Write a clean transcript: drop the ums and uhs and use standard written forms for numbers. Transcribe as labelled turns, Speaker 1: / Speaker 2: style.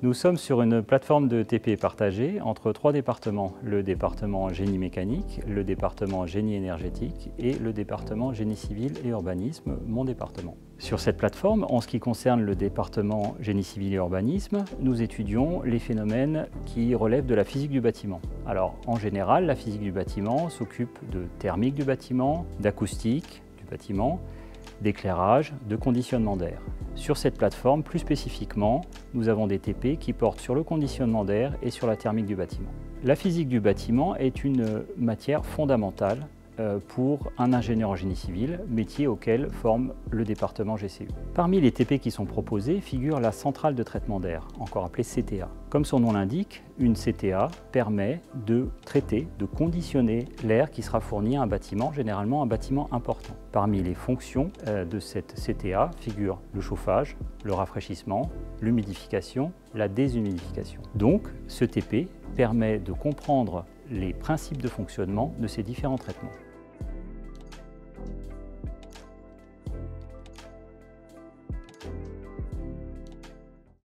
Speaker 1: Nous sommes sur une plateforme de TP partagée entre 3 départements, le département génie mécanique, le département génie énergétique et le département génie civil et urbanisme, mon département. Sur cette plateforme, en ce qui concerne le département génie civil et urbanisme, nous étudions les phénomènes qui relèvent de la physique du bâtiment. Alors, en général, la physique du bâtiment s'occupe de thermique du bâtiment, d'acoustique du bâtiment, d'éclairage, de conditionnement d'air. Sur cette plateforme, plus spécifiquement, nous avons des TP qui portent sur le conditionnement d'air et sur la thermique du bâtiment. La physique du bâtiment est une matière fondamentale pour un ingénieur en génie civil, métier auquel forme le département GCU. Parmi les TP qui sont proposés figure la centrale de traitement d'air, encore appelée CTA. Comme son nom l'indique, une CTA permet de traiter, de conditionner l'air qui sera fourni à un bâtiment, généralement un bâtiment important. Parmi les fonctions de cette CTA figurent le chauffage, le rafraîchissement, l'humidification, la déshumidification. Donc, ce TP permet de comprendre les principes de fonctionnement de ces différents traitements.